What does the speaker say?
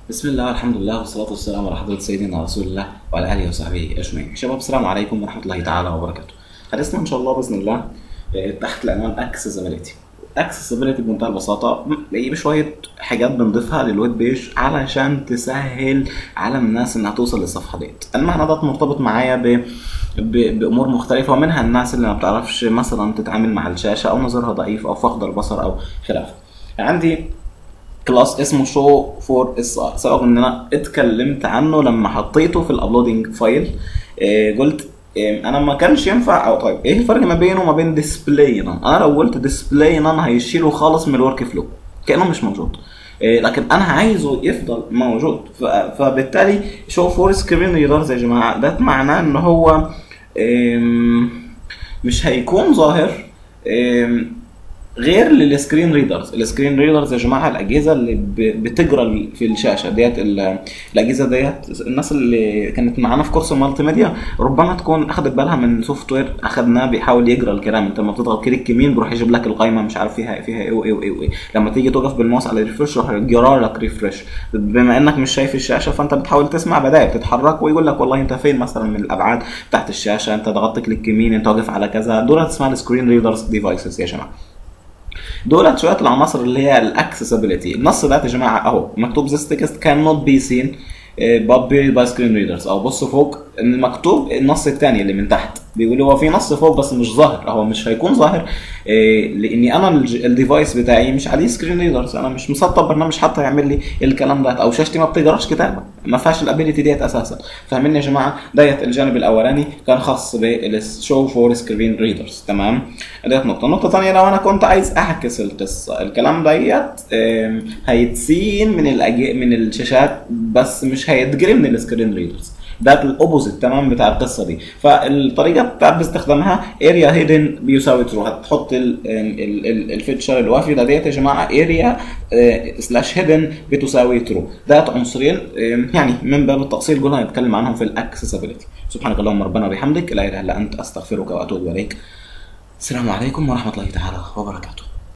بسم الله والحمد لله والصلاة والسلام على حضرة سيدنا رسول الله وعلى آله وصحبه أجمعين. شباب السلام عليكم ورحمة الله تعالى وبركاته. حديثنا إن شاء الله بإذن الله تحت العنوان Accessibility. Accessibility بمنتهى البساطة بشوية حاجات بنضيفها للويب بيج علشان تسهل على الناس إنها توصل للصفحة ديت. المعنى ده مرتبط معايا بأمور مختلفة، ومنها الناس اللي ما بتعرفش مثلا تتعامل مع الشاشة أو نظرها ضعيف أو فقد البصر أو خلافه. عندي كلاس اسمه شو فور اس ار، سبق ان انا اتكلمت عنه لما حطيته في الابلودنج فايل. قلت انا ما كانش ينفع، او طيب ايه الفرق ما بينه وما بين ديسبلاي نان؟ انا لو قلت ديسبلاي نان هيشيله خالص من الورك فلو كانه مش موجود، لكن انا عايزه يفضل موجود. فبالتالي شو فور سكرين ريدرز يا جماعه ده معناه ان هو مش هيكون ظاهر غير للسكرين ريدرز. السكرين ريدرز يا جماعه الاجهزه اللي بتجرى في الشاشه ديت. الاجهزه ديت الناس اللي كانت معانا في كورس المالتي ميديا ربما تكون اخذت بالها من سوفت وير اخذناه بيحاول يجرى الكلام. انت لما بتضغط كليك يمين بيروح يجيب لك القائمه مش عارف فيها ايه وايه وايه وايه. لما تيجي توقف بالماوس على ريفرش يروح يجرى لك ريفرش. بما انك مش شايف الشاشه فانت بتحاول تسمع بدائل تتحرك ويقول لك والله انت فين مثلا من الابعاد تحت الشاشه، انت ضغطت كليك يمين، انت واقف على كذا. دول اسمها السكرين ريدرز ديفايسز يا جماعه. دولت شويه العناصر اللي هي الاكسسبيليتي. النص ده يا جماعه اهو مكتوب this text cannot be seen by screen readers. او بص فوق المكتوب النص الثاني اللي من تحت بيقول هو في نص فوق بس مش ظاهر. هو مش هيكون ظاهر لاني انا الديفايس بتاعي مش عليه سكرين ريدرز، انا مش مسطب برنامج حتى يعمل لي الكلام ده، او شاشتي ما بتقراش كتابه، ما فيهاش الابيليتي ديت اساسا. فاهمين يا جماعه؟ ديت الجانب الاولاني كان خاص بالشو فور سكرين ريدرز. تمام، ديت نقطه ثانيه. لو انا كنت عايز اعكس القصه، الكلام ديت هيتسين من الشاشات بس مش هيتجري من السكرين ريدرز. ده الاوبوزيت تمام بتاع القصه دي. فالطريقه بتاعت باستخدامها اريا هيدن بيساوي ترو. هتحط الفيتشر الوافي ده ديت يا جماعه اريا سلاش هيدن بتساوي ترو. ده عنصرين يعني من باب التفصيل قلنا هنتكلم عنهم في الاكسسبيلتي. سبحانك اللهم ربنا وبحمدك لا اله الا انت استغفرك واتوب اليك. السلام عليكم ورحمه الله تعالى وبركاته.